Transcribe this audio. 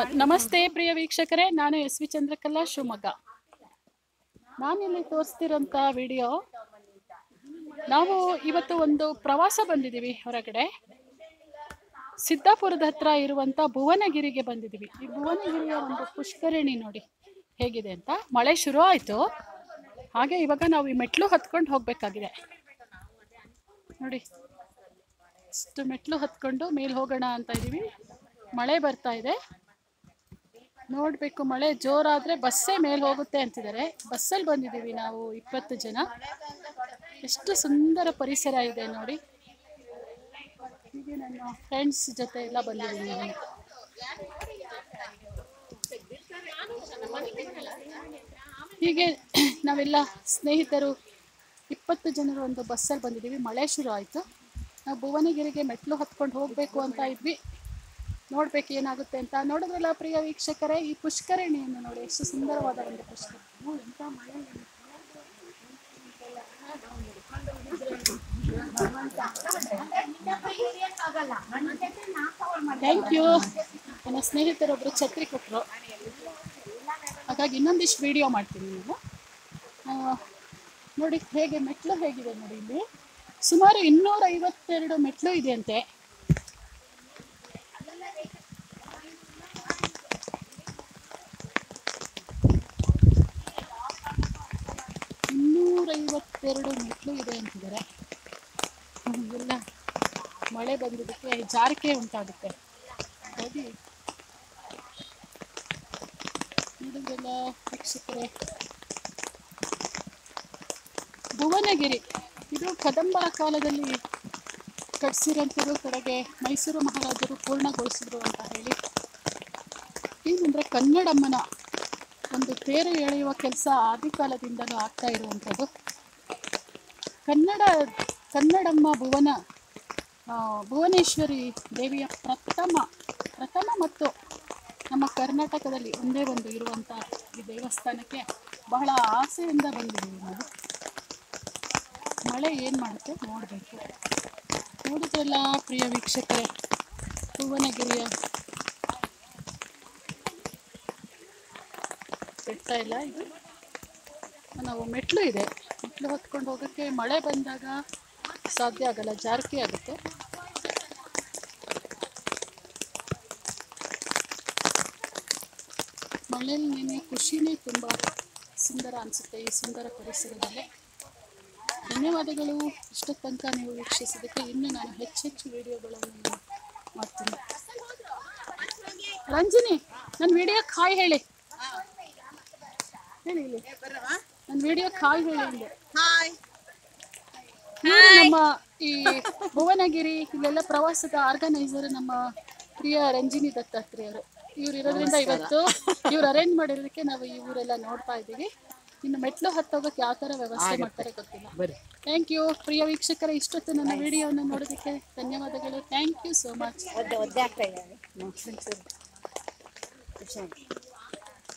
ನಮಸ್ತೆ ಪ್ರಿಯ ವೀಕ್ಷಕರೇ, ನಾನು ಎಸ್ ವಿ ಚಂದ್ರಕಲಾ ಶಿವಮೊಗ್ಗ. ನಾನಿಲ್ಲಿ ತೋರಿಸ್ತಿರೋಂಥ ವಿಡಿಯೋ, ನಾವು ಇವತ್ತು ಒಂದು ಪ್ರವಾಸ ಬಂದಿದ್ದೀವಿ ಹೊರಗಡೆ. ಸಿದ್ದಾಪುರದ ಹತ್ರ ಇರುವಂಥ ಭುವನಗಿರಿಗೆ ಬಂದಿದ್ದೀವಿ. ಈ ಭುವನಗಿರಿಯ ಒಂದು ಪುಷ್ಕರಣಿ ನೋಡಿ ಹೇಗಿದೆ ಅಂತ. ಮಳೆ ಶುರು ಆಯಿತು, ಹಾಗೆ ಇವಾಗ ನಾವು ಈ ಮೆಟ್ಲು ಹತ್ಕೊಂಡು ಹೋಗಬೇಕಾಗಿದೆ ನೋಡಿ. ಇಷ್ಟು ಮೆಟ್ಲು ಹತ್ಕೊಂಡು ಮೇಲೆ ಹೋಗೋಣ ಅಂತ ಇದ್ದೀವಿ. ಮಳೆ ಬರ್ತಾ ಇದೆ, ನೋಡಬೇಕು. ಮಳೆ ಜೋರಾದರೆ ಬಸ್ಸೇ ಮೇಲೆ ಹೋಗುತ್ತೆ ಅಂತಿದ್ದಾರೆ. ಬಸ್ಸಲ್ಲಿ ಬಂದಿದ್ದೀವಿ ನಾವು 20 ಜನ. ಎಷ್ಟು ಸುಂದರ ಪರಿಸರ ಇದೆ ನೋಡಿ. ಹೀಗೆ ನನ್ನ ಫ್ರೆಂಡ್ಸ್ ಜೊತೆ ಎಲ್ಲ ಬಂದಿದ್ದೀನಿ. ಹೀಗೆ ನಾವೆಲ್ಲ ಸ್ನೇಹಿತರು 20 ಜನರು ಒಂದು ಬಸ್ಸಲ್ಲಿ ಬಂದಿದ್ದೀವಿ. ಮಳೆ ಶುರು ಆಯಿತು. ನಾವು ಭುವನಗಿರಿಗೆ ಮೆಟ್ಲು ಹತ್ಕೊಂಡು ಹೋಗಬೇಕು ಅಂತ ಇದ್ವಿ. ನೋಡ್ಬೇಕು ಏನಾಗುತ್ತೆ ಅಂತ. ನೋಡಿದ್ರಲ್ಲ ಪ್ರಿಯ ವೀಕ್ಷಕರೇ, ಈ ಪುಷ್ಕರಣಿಯನ್ನು ನೋಡಿ, ಎಷ್ಟು ಸುಂದರವಾದ ಒಂದು ಪುಷ್ಕರಣಿ. Thank you. ನನ್ನ ಸ್ನೇಹಿತರೊಬ್ಬರು ಛತ್ರಿ ಕೊಟ್ಟರು, ಹಾಗಾಗಿ ಇನ್ನೊಂದಿಷ್ಟು ವಿಡಿಯೋ ಮಾಡ್ತೀನಿ ನಾನು. ನೋಡಿ ಹೇಗೆ ಮೆಟ್ಲು ಹೇಗಿದೆ ನೋಡಿ. ಇಲ್ಲಿ ಸುಮಾರು 252 ಮೆಟ್ಲು ಇದೆ ಅಂತೆ. ಮೆಟ್ಲು ಇದೆ ಅಂತಿದ್ದಾರೆ. ಎಲ್ಲ ಮಳೆ ಬಂದಿದ್ದಕ್ಕೆ ಜಾರಿಕೆ ಉಂಟಾಗುತ್ತೆ. ಹಾಗಾಗಿ ಇದೆಲ್ಲ ವೀಕ್ಷಕರೇ, ಭುವನಗಿರಿ ಇದು ಕದಂಬರ ಕಾಲದಲ್ಲಿ ಕಟ್ಟಿಸಿರೋಂಥದ್ದು. ಕಡೆಗೆ ಮೈಸೂರು ಮಹಾರಾಜರು ಪೂರ್ಣಗೊಳಿಸಿದ್ರು ಅಂತ ಹೇಳಿ. ಏನಂದರೆ ಕನ್ನಡಮ್ಮನ ಒಂದು ತೇರು ಎಳೆಯುವ ಕೆಲಸ ಆದಿಕಾಲದಿಂದಲೂ ಆಗ್ತಾ ಇರುವಂಥದ್ದು. ಕನ್ನಡಮ್ಮ ಭುವನೇಶ್ವರಿ ದೇವಿಯ ಪ್ರಥಮ ಮತ್ತು ನಮ್ಮ ಕರ್ನಾಟಕದಲ್ಲಿ ಒಂದೇ ಒಂದು ಇರುವಂಥ ಈ ದೇವಸ್ಥಾನಕ್ಕೆ ಬಹಳ ಆಸೆಯಿಂದ ಬಂದಿದ್ದೀವಿ ನಾವು. ಮಳೆ ಏನು ಮಾಡುತ್ತೆ ನೋಡಬೇಕು. ನೋಡಿದ್ರಲ್ಲ ಪ್ರಿಯ ವೀಕ್ಷಕರೇ, ಭುವನಗಿರಿಯ ಬೆಟ್ಟ ಇಲ್ಲ ಇದು. ನಾವು ಮೆಟ್ಲು ಇದೆ, ಮೆಟ್ಲು ಹೊತ್ಕೊಂಡು ಹೋಗೋಕ್ಕೆ ಮಳೆ ಬಂದಾಗ ಸಾಧ್ಯ ಆಗಲ್ಲ, ಜಾರಿಕೆ ಆಗುತ್ತೆ. ಮಳೆಯಲ್ಲಿ ನೆನೆ ಖುಷಿನೇ ತುಂಬ ಸುಂದರ ಅನಿಸುತ್ತೆ ಈ ಸುಂದರ ಪರಿಸರದಲ್ಲಿ. ಧನ್ಯವಾದಗಳು. ಇಷ್ಟೊತ್ತು ತನಕ ನೀವು ವೀಕ್ಷಿಸಿದ್ದಕ್ಕೆ. ಇನ್ನು ನಾನು ಹೆಚ್ಚೆಚ್ಚು ವಿಡಿಯೋಗಳನ್ನು ಮಾಡ್ತೀನಿ. ರಂಜಿನಿ, ನನ್ನ ವಿಡಿಯೋಕ್ಕೆ ಹಾಯ್ ಹೇಳಿ. ಹೇಳಿ ಇಲ್ಲಿ, ನನ್ನ ವಿಡಿಯೋಕ್ಕೆ ಹಾಯ್ ಹೇಳಿ ಇಲ್ಲಿ. ನಮ್ಮ ಈ ಭುವನಗಿರಿ ಇಲ್ಲೆಲ್ಲ ಪ್ರವಾಸದ ಆರ್ಗನೈಸರ್ ನಮ್ಮ ಪ್ರಿಯ ರಂಜಿನಿ ದತ್ತಾತ್ರೇಯರು. ಇವ್ರು ಇರೋದ್ರಿಂದ ಇವತ್ತು ಇವ್ರು ಅರೇಂಜ್ ಮಾಡಿರೋದಕ್ಕೆ ನಾವು ಈ ಊರೆಲ್ಲ ನೋಡ್ತಾ ಇದ್ದೀವಿ. ಇನ್ನು ಮೆಟ್ಲು ಹತ್ತೋಗಕ್ಕೆ ಯಾವ ಥರ ವ್ಯವಸ್ಥೆ ಮಾಡ್ತಾರೆ ಗೊತ್ತಿಲ್ಲ. ಥ್ಯಾಂಕ್ ಯು ಪ್ರಿಯ ವೀಕ್ಷಕರೇ, ಇಷ್ಟೊತ್ತು ನನ್ನ ವಿಡಿಯೋವನ್ನು ನೋಡೋದಕ್ಕೆ ಧನ್ಯವಾದಗಳು. Thank you so much.